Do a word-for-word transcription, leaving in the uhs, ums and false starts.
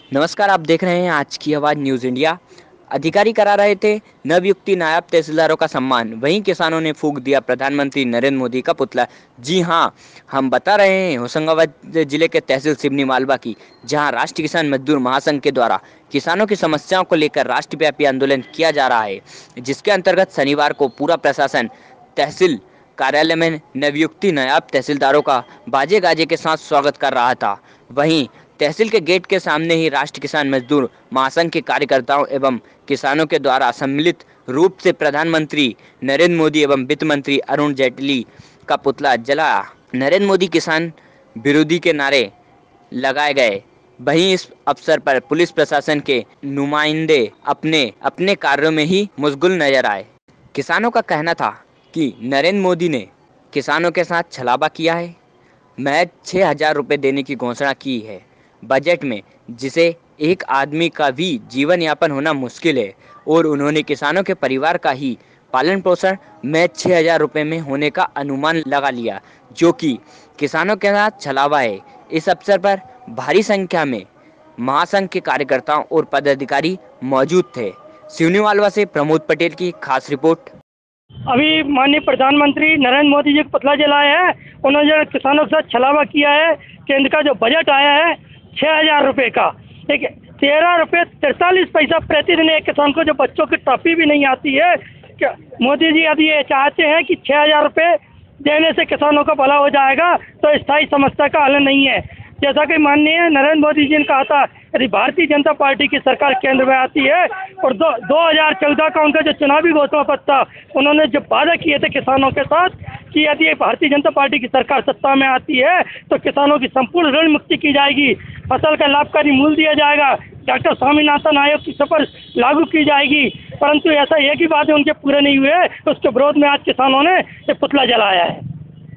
नमस्कार, आप देख रहे हैं आज की आवाज़ न्यूज़ इंडिया। अधिकारी करा रहे थे नवयुक्ति नायब तहसीलदारों का सम्मान, वहीं किसानों ने फूंक दिया प्रधानमंत्री नरेंद्र मोदी का पुतला। जी हां, हम बता रहे हैं होशंगाबाद जिले के तहसील सिवनी मालवा की, जहां राष्ट्रीय किसान मजदूर महासंघ के द्वारा किसानों की समस्याओं को लेकर राष्ट्रव्यापी आंदोलन किया जा रहा है, जिसके अंतर्गत शनिवार को पूरा प्रशासन तहसील कार्यालय में नवयुक्ति नायब तहसीलदारों का बाजे गाजे के साथ स्वागत कर रहा था। वहीं तहसील के गेट के सामने ही राष्ट्रीय किसान मजदूर महासंघ के कार्यकर्ताओं एवं किसानों के द्वारा सम्मिलित रूप से प्रधानमंत्री नरेंद्र मोदी एवं वित्त मंत्री अरुण जेटली का पुतला जला नरेंद्र मोदी किसान विरोधी के नारे लगाए गए। वहीं इस अवसर पर पुलिस प्रशासन के नुमाइंदे अपने अपने कार्यों में ही मशगूल नजर आए। किसानों का कहना था कि नरेंद्र मोदी ने किसानों के साथ छलावा किया है, महज छः हजार रुपये देने की घोषणा की है बजट में, जिसे एक आदमी का भी जीवन यापन होना मुश्किल है, और उन्होंने किसानों के परिवार का ही पालन पोषण महज छः हजार रुपये में होने का अनुमान लगा लिया, जो कि किसानों के साथ छलावा है। इस अवसर पर भारी संख्या में महासंघ के कार्यकर्ताओं और पदाधिकारी मौजूद थे। सिवनी मालवा से प्रमोद पटेल की खास रिपोर्ट। अभी माननीय प्रधानमंत्री नरेंद्र मोदी जी को पुतला जलाया है। उन्होंने जो किसानों के साथ छलावा किया है। केंद्र का जो बजट आया है छः हजार रुपये का, एक तेरह रुपये तैंतालीस पैसा प्रतिदिन एक किसान को, जो बच्चों की टॉफी भी नहीं आती है। क्या मोदी जी यदि ये चाहते हैं कि छः हजार रुपये देने से किसानों का भला हो जाएगा, तो स्थायी समस्या का हल नहीं है। जैसा कि माननीय नरेंद्र मोदी जी ने कहा था, यदि भारतीय जनता पार्टी की सरकार केंद्र में आती है और दो दो हजार चौदह का उनका जो चुनावी घोषणा पत्र था, उन्होंने जो वादा किए थे किसानों के साथ कि यदि भारतीय जनता पार्टी की सरकार सत्ता में आती है तो किसानों की संपूर्ण ऋण मुक्ति की जाएगी, फसल का लाभकारी मूल्य दिया जाएगा, डॉक्टर स्वामीनाथन आयोग की सफर लागू की जाएगी। परंतु ऐसा एक ही बात है उनके पूरे नहीं हुए, उसके विरोध में आज किसानों ने ये पुतला जलाया है।